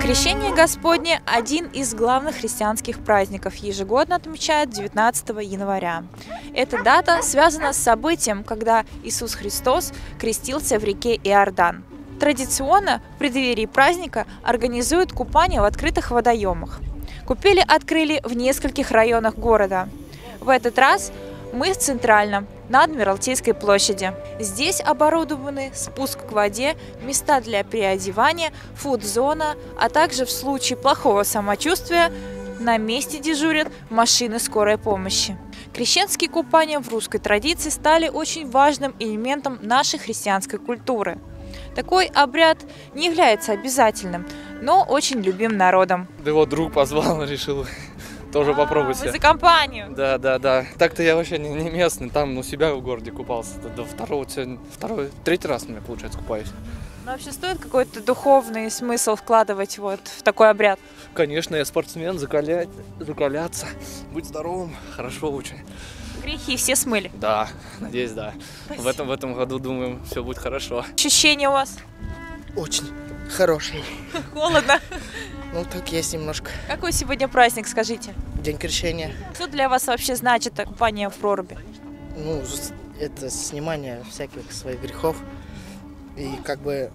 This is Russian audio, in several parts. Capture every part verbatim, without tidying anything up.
Крещение Господне – один из главных христианских праздников, ежегодно отмечают девятнадцатого января. Эта дата связана с событием, когда Иисус Христос крестился в реке Иордан. Традиционно в преддверии праздника организуют купание в открытых водоемах. Купели открыли в нескольких районах города. В этот раз мы в центральном, на Адмиралтейской площади. Здесь оборудованы спуск к воде, места для переодевания, фуд-зона, а также в случае плохого самочувствия на месте дежурят машины скорой помощи. Крещенские купания в русской традиции стали очень важным элементом нашей христианской культуры. Такой обряд не является обязательным, но очень любим народом. Да его друг позвал, решил тоже попробовать. Вы за компанию? Да, да, да. Так-то я вообще не, не местный, там у себя в городе купался. До второго, второй, третий раз у меня, получается, купаюсь. Но вообще стоит какой-то духовный смысл вкладывать вот в такой обряд? Конечно, я спортсмен, закалять, закаляться, быть здоровым, хорошо очень. Грехи все смыли? Да, надеюсь, да. В этом, в этом году, думаем, все будет хорошо. Ощущения у вас? Очень хороший. Холодно? Ну, так есть немножко. Какой сегодня праздник, скажите? День крещения. Что для вас вообще значит купание в проруби? Ну, это снимание всяких своих грехов и как бы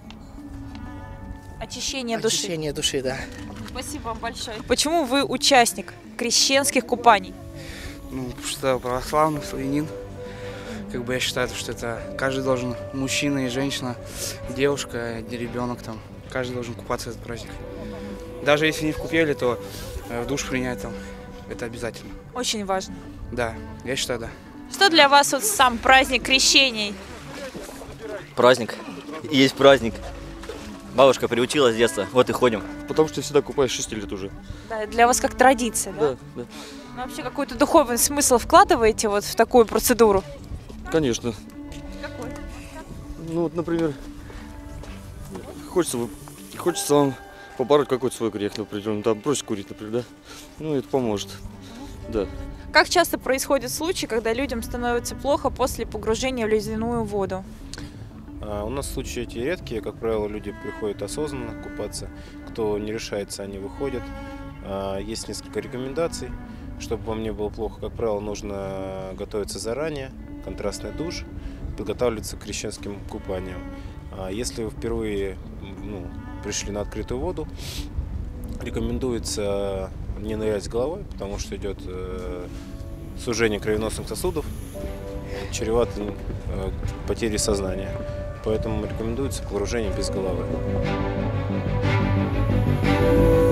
очищение души. Очищение души, да. Спасибо вам большое. Почему вы участник крещенских купаний? Ну, потому что православный славянин. Как бы я считаю, что это каждый должен, мужчина и женщина, девушка, и ребенок там, каждый должен купаться в этот праздник. Даже если не в купели, то в душ принять там, это обязательно. Очень важно. Да, я считаю, да. Что для вас вот сам праздник крещений? Праздник. Есть праздник. Бабушка приучила с детства, вот и ходим. Потому что я всегда купаюсь шесть лет уже. Да, для вас как традиция, да? Да, да. Ну, вообще какой-то духовный смысл вкладываете вот в такую процедуру? Конечно. Какой? Ну вот, например, хочется, хочется вам побороть какой-то свой грех, например, там бросить курить, например, да? Ну, это поможет, да. Как часто происходят случаи, когда людям становится плохо после погружения в ледяную воду? У нас случаи эти редкие, как правило, люди приходят осознанно купаться, кто не решается, они выходят. Есть несколько рекомендаций, чтобы вам не было плохо, как правило, нужно готовиться заранее, контрастный душ, подготавливаться к крещенским купаниям. Если вы впервые ну, пришли на открытую воду, рекомендуется не нырять с головой, потому что идет сужение кровеносных сосудов, чревато потерей сознания. Поэтому рекомендуется погружение без головы.